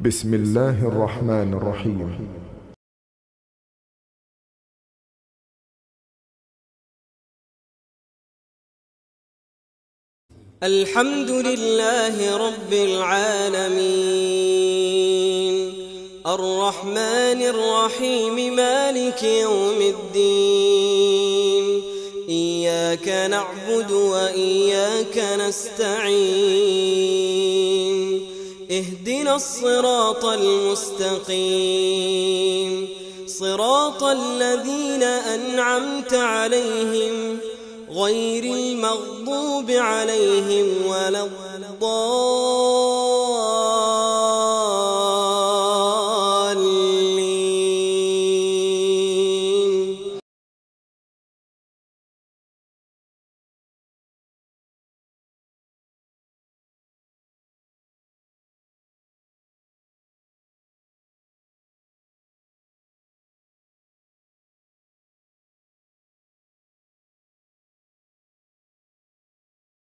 بسم الله الرحمن الرحيم. الحمد لله رب العالمين، الرحمن الرحيم، مالك يوم الدين. إياك نعبد وإياك نستعين، اهدنا الصراط المستقيم، صراط الذين أنعمت عليهم غير المغضوب عليهم ولا الضالين.